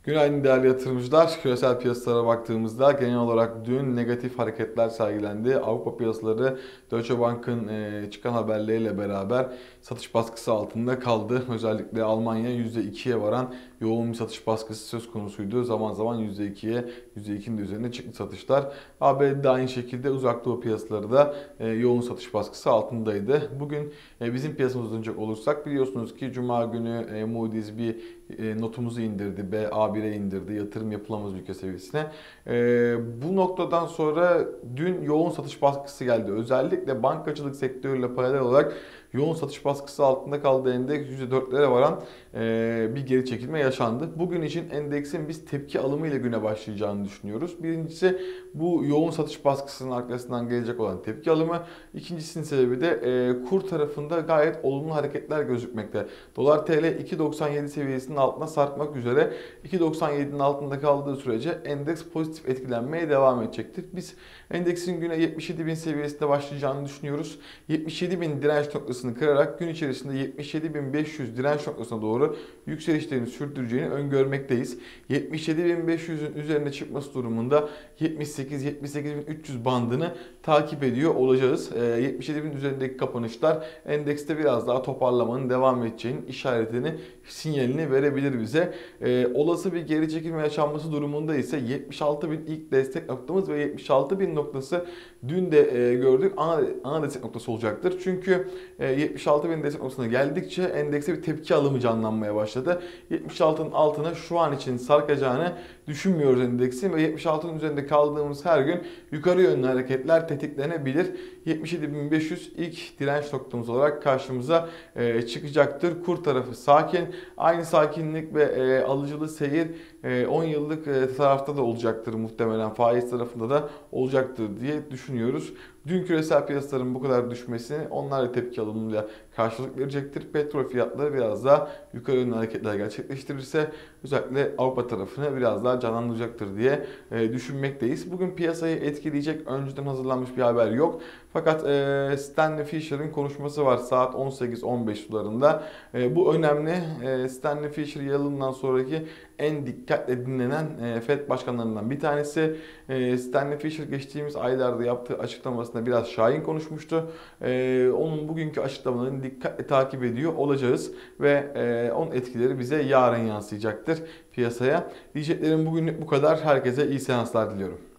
Günaydın değerli yatırımcılar. Küresel piyasalara baktığımızda genel olarak dün negatif hareketler sergilendi. Avrupa piyasaları Deutsche Bank'ın çıkan haberleriyle beraber satış baskısı altında kaldı. Özellikle Almanya %2'ye varan yoğun bir satış baskısı söz konusuydu. Zaman zaman %2'ye, %2'nin de üzerine çıktı satışlar. ABD'de aynı şekilde Uzak Doğu piyasaları da yoğun satış baskısı altındaydı. Bugün bizim piyasamıza dönecek olursak biliyorsunuz ki Cuma günü Moody's bir notumuzu indirdi. A1'e indirdi. Yatırım yapılamaz ülke seviyesine. Bu noktadan sonra dün yoğun satış baskısı geldi. Özellikle bankacılık sektörüyle paralel olarak yoğun satış baskısı altında kaldığı endeks %4'lere varan bir geri çekilme yaşandı. Bugün için endeksin biz tepki alımı ile güne başlayacağını düşünüyoruz. Birincisi bu yoğun satış baskısının arkasından gelecek olan tepki alımı. İkincisinin sebebi de kur tarafında gayet olumlu hareketler gözükmekte. Dolar TL 2.97 seviyesinin altına sarkmak üzere 2.97'nin altında kaldığı sürece endeks pozitif etkilenmeye devam edecektir. Biz endeksin güne 77.000 seviyesinde başlayacağını düşünüyoruz. 77.000 direnç noktasını kırarak gün içerisinde 77.500 direnç noktasına doğru yükselişlerini sürdüreceğini öngörmekteyiz. 77.500'ün üzerine çıkması durumunda 78-78.300 bandını takip ediyor olacağız. 77.000 üzerindeki kapanışlar endekste biraz daha toparlamanın devam edeceğinin işaretini, sinyalini verebilir bize. Olası bir geri çekilme yaşanması durumunda ise 76.000 ilk destek noktamız ve 76.000 noktası dün de gördük ana destek noktası olacaktır. Çünkü 76.000 destek noktasına geldikçe endekse bir tepki alımı canlanmaya başladı. 76'nın altına şu an için sarkacağını düşünmüyoruz endeksin ve 76'nın üzerinde kaldığımız her gün yukarı yönlü hareketler tetiklenebilir. 77.500 ilk direnç noktamız olarak karşımıza çıkacaktır. Kur tarafı sakin. Aynı sakinlik ve alıcılı seyir 10 yıllık tarafta da olacaktır muhtemelen. Faiz tarafında da olacaktır diye düşünüyoruz. Dün küresel piyasaların bu kadar düşmesini onlar da tepki alımıyla karşılık verecektir. Petrol fiyatları biraz daha yukarı yönlü hareketler gerçekleştirirse özellikle Avrupa tarafını biraz daha canlandıracaktır diye düşünmekteyiz. Bugün piyasayı etkileyecek önceden hazırlanmış bir haber yok. Fakat Stanley Fischer'ın konuşması var saat 18-15 sularında. Bu önemli. Stanley Fischer yılından sonraki en dikkatle dinlenen FED başkanlarından bir tanesi. Stanley Fischer geçtiğimiz aylarda yaptığı açıklamasında biraz şahin konuşmuştu. Onun bugünkü açıklamalarını dikkatle takip ediyor olacağız ve onun etkileri bize yarın yansıyacaktır piyasaya. Diyeceklerim bugünlük bu kadar. Herkese iyi seanslar diliyorum.